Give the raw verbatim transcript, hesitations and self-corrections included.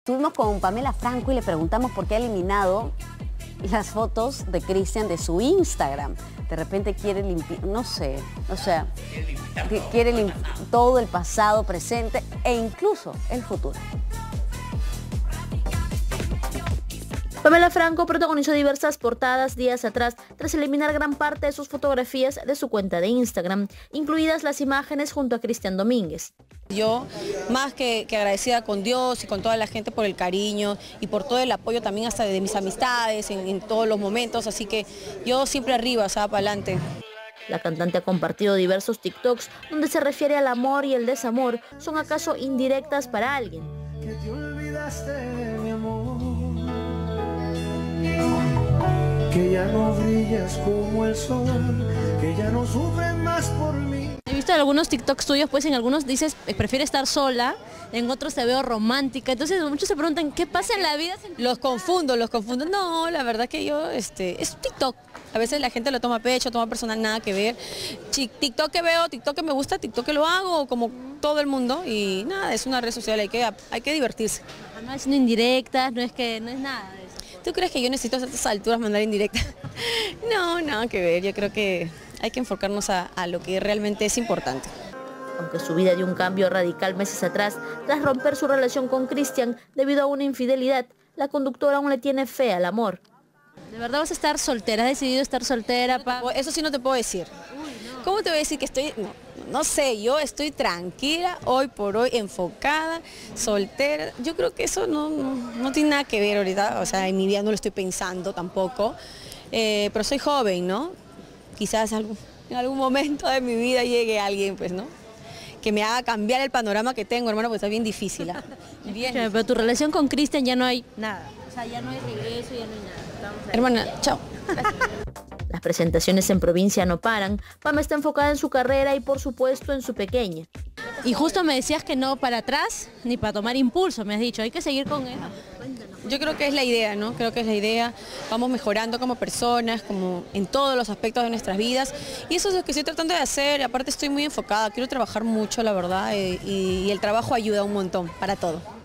Estuvimos con Pamela Franco y le preguntamos por qué ha eliminado las fotos de Cristian de su Instagram. De repente quiere limpiar, no sé, o sea, quiere limpiar todo el pasado, presente e incluso el futuro. Pamela Franco protagonizó diversas portadas días atrás tras eliminar gran parte de sus fotografías de su cuenta de Instagram, incluidas las imágenes junto a Cristian Domínguez. Yo, más que, que agradecida con Dios y con toda la gente por el cariño y por todo el apoyo también hasta de mis amistades en, en todos los momentos, así que yo siempre arriba, o sea, para adelante. La cantante ha compartido diversos TikToks donde se refiere al amor y el desamor. ¿Son acaso indirectas para alguien? Que te olvidaste de mi amor, que ya no brillas como el sol, que ya no sufres más por mí. He visto algunos TikToks tuyos, pues en algunos dices eh, prefiere estar sola, en otros te veo romántica, entonces muchos se preguntan ¿qué pasa en la vida? Los confundo, los confundo. No, la verdad que yo, este, es TikTok. A veces la gente lo toma a pecho, toma personal, nada que ver. TikTok que veo, TikTok que me gusta, TikTok que lo hago, como todo el mundo. Y nada, es una red social, hay que, hay que divertirse. No es indirectas, no es que no es nada de eso. ¿Tú crees que yo necesito a estas alturas mandar indirectas? No, nada que ver, yo creo que hay que enfocarnos a, a lo que realmente es importante. Aunque su vida dio un cambio radical meses atrás, tras romper su relación con Cristian debido a una infidelidad, la conductora aún le tiene fe al amor. ¿De verdad vas a estar soltera? ¿Has decidido estar soltera? Pa? Eso sí no te puedo decir. Uy, no. ¿Cómo te voy a decir que estoy...? No, no sé, yo estoy tranquila, hoy por hoy, enfocada, soltera. Yo creo que eso no, no, no tiene nada que ver ahorita, o sea, en mi vida no lo estoy pensando tampoco. Eh, pero soy joven, ¿no? Quizás algún, en algún momento de mi vida llegue alguien, pues, ¿no? Que me haga cambiar el panorama que tengo, hermano, porque está bien difícil. ¿eh? Bien. Pero, pero tu relación con Cristian ya no hay nada. O sea, ya no hay regreso, ya no hay nada. Hermana, chao. Las presentaciones en provincia no paran. Pam está enfocada en su carrera y por supuesto en su pequeña. Y justo me decías que no para atrás ni para tomar impulso, me has dicho, hay que seguir con él. Yo creo que es la idea, ¿no? Creo que es la idea. Vamos mejorando como personas, como en todos los aspectos de nuestras vidas. Y eso es lo que estoy tratando de hacer. Y aparte estoy muy enfocada, quiero trabajar mucho, la verdad. Y, y el trabajo ayuda un montón para todo.